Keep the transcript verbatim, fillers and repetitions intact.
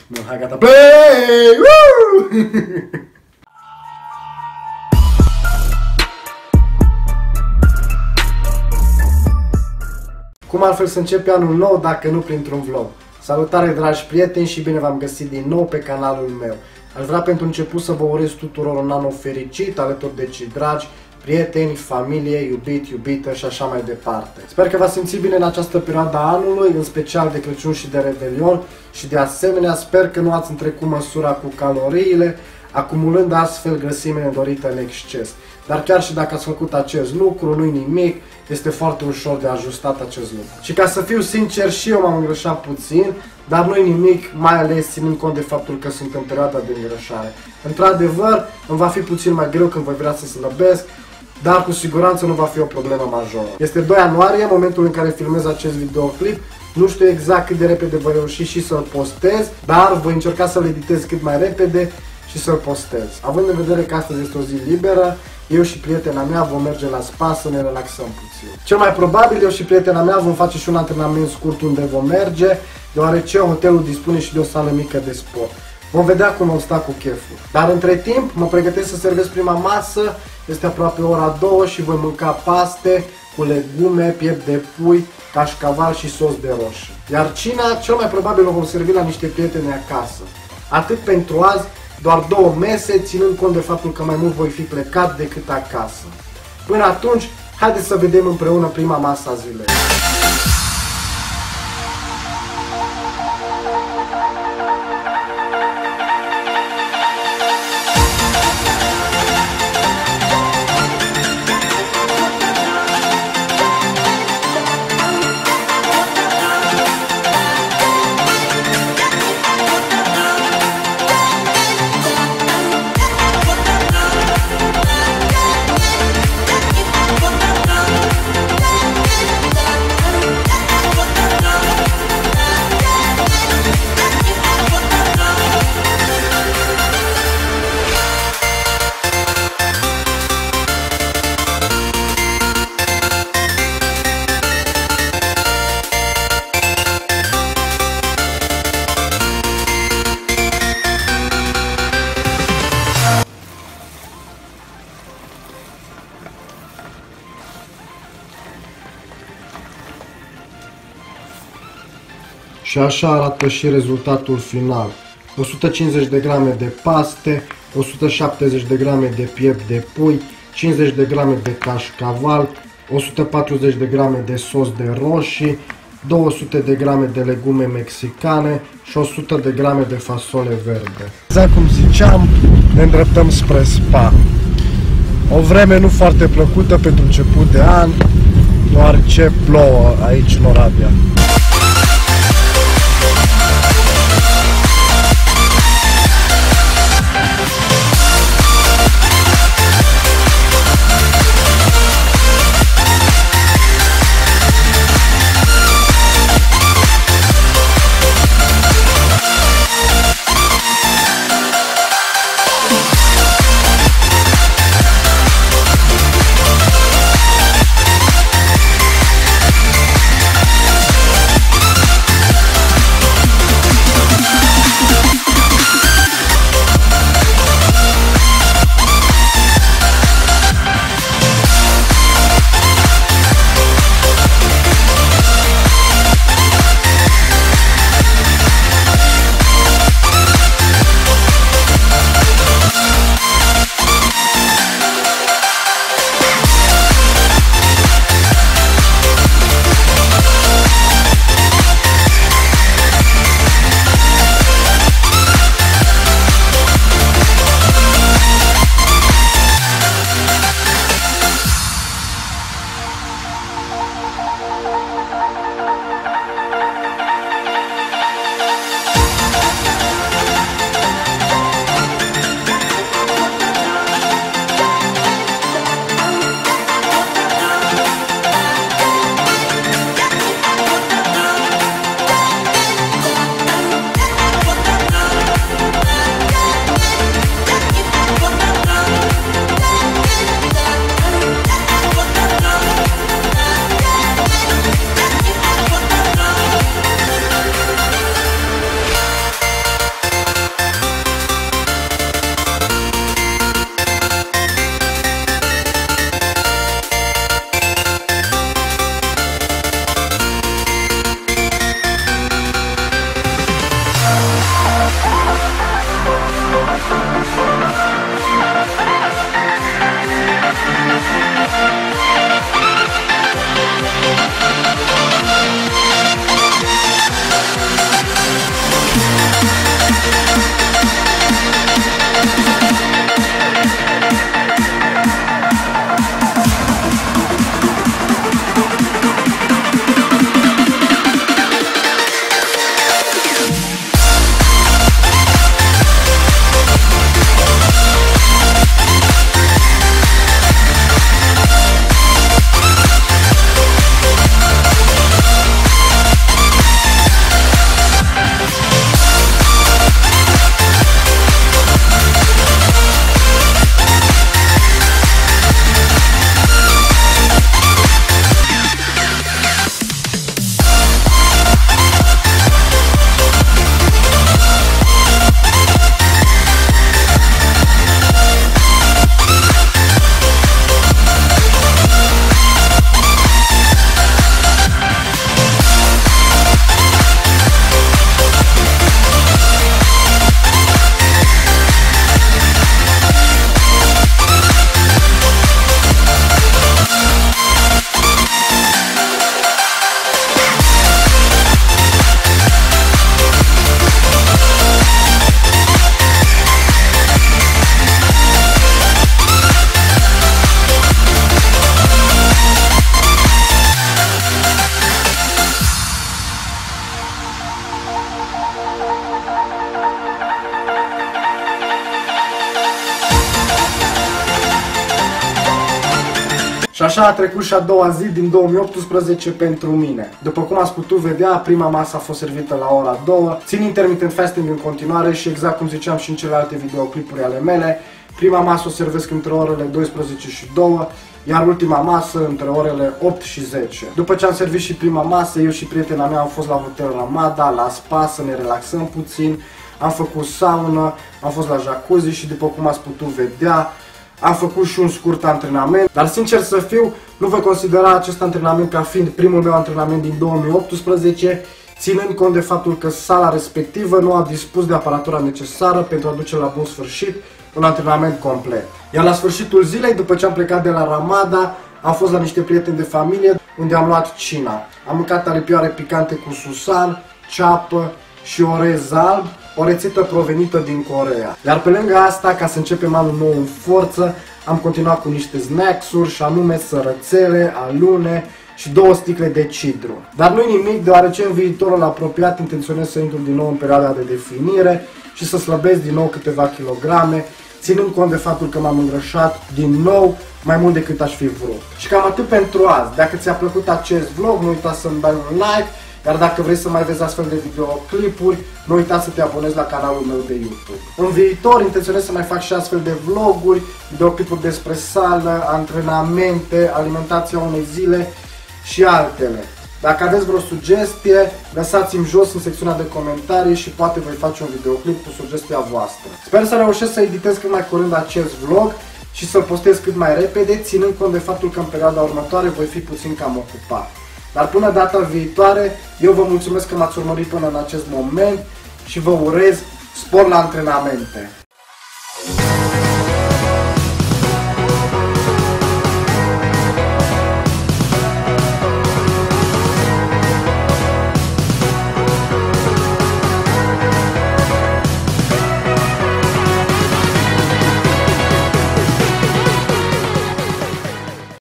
Nu, hai gata, play! Woo! Cum altfel să începe anul nou dacă nu printr-un vlog? Salutare dragi prieteni și bine v-am găsit din nou pe canalul meu. Aș vrea pentru început să vă urez tuturor un an nou fericit, alături de cei dragi, prieteni, familie, iubit, iubită și așa mai departe. Sper că v-ați simțit bine în această perioadă a anului, în special de Crăciun și de Revelion, și de asemenea sper că nu ați întrecut măsura cu caloriile, acumulând astfel grăsime nedorită în exces. Dar chiar și dacă ați făcut acest lucru, nu-i nimic, este foarte ușor de ajustat acest lucru. Și ca să fiu sincer, și eu m-am îngrășat puțin, dar nu-i nimic, mai ales ținând cont de faptul că sunt în perioada de îngrășare. Într-adevăr, îmi va fi puțin mai greu când voi vrea să slăbesc, dar cu siguranță nu va fi o problemă majoră. Este doi ianuarie, momentul în care filmez acest videoclip. Nu știu exact cât de repede voi reuși și să-l postez, dar voi încerca să-l editez cât mai repede și să-l postez. Având în vedere că astăzi este o zi liberă, eu și prietena mea vom merge la spa să ne relaxăm puțin. Cel mai probabil eu și prietena mea vom face și un antrenament scurt unde vom merge, deoarece hotelul dispune și de o sală mică de sport. Vom vedea cum vom sta cu cheful. Dar între timp mă pregătesc să servesc prima masă, este aproape ora două și voi mânca paste cu legume, piept de pui, cașcaval și sos de roșii. Iar cina cel mai probabil o vom servi la niște prieteni acasă. Atât pentru azi, doar două mese, ținând cont de faptul că mai mult voi fi plecat decât acasă. Până atunci, haideți să vedem împreună prima masă a zilei. Și așa arată și rezultatul final. o sută cincizeci de grame de paste, o sută șaptezeci de grame de piept de pui, cincizeci de grame de cașcaval, o sută patruzeci de grame de sos de roșii, două sute de grame de legume mexicane și o sută de grame de fasole verde. Exact cum ziceam, ne îndreptăm spre spa. O vreme nu foarte plăcută pentru început de an, deoarece plouă aici în Oradea. așa a trecut și a doua zi din două mii optsprezece pentru mine. După cum ați putut vedea, prima masă a fost servită la ora două. Țin intermittent fasting în continuare și exact cum ziceam și în celelalte videoclipuri ale mele, prima masă o servesc între orele douăsprezece și două, iar ultima masă între orele opt și zece. După ce am servit și prima masă, eu și prietena mea am fost la hotel Ramada, la spa, să ne relaxăm puțin, am făcut saună, am fost la jacuzzi și după cum ați putut vedea, am făcut și un scurt antrenament, dar sincer să fiu, nu voi considera acest antrenament ca fiind primul meu antrenament din două mii optsprezece, ținând cont de faptul că sala respectivă nu a dispus de aparatura necesară pentru a duce la bun sfârșit un antrenament complet. Iar la sfârșitul zilei, după ce am plecat de la Ramada, am fost la niște prieteni de familie unde am luat cina. Am mâncat aripioare picante cu susan, ceapă și orez alb, o rețetă provenită din Coreea. Iar pe lângă asta, ca să începem anul nou în forță, am continuat cu niște snacks-uri și anume sărățele, alune și două sticle de cidru. Dar nu-i nimic, deoarece în viitorul apropiat intenționez să intru din nou în perioada de definire și să slăbesc din nou câteva kilograme, ținând cont de faptul că m-am îngrășat din nou mai mult decât aș fi vrut. Și cam atât pentru azi. Dacă ți-a plăcut acest vlog, nu uita să-mi dai un like, iar dacă vrei să mai vezi astfel de videoclipuri, nu uita să te abonezi la canalul meu de YouTube. În viitor intenționez să mai fac și astfel de vloguri, videoclipuri despre sală, antrenamente, alimentația unei zile și altele. Dacă aveți vreo sugestie, lăsați-mi jos în secțiunea de comentarii și poate voi face un videoclip cu sugestia voastră. Sper să reușesc să editez cât mai curând acest vlog și să-l postez cât mai repede, ținând cont de faptul că în perioada următoare voi fi puțin cam ocupat. Dar până data viitoare, eu vă mulțumesc că m-ați urmărit până în acest moment și vă urez spor la antrenamente.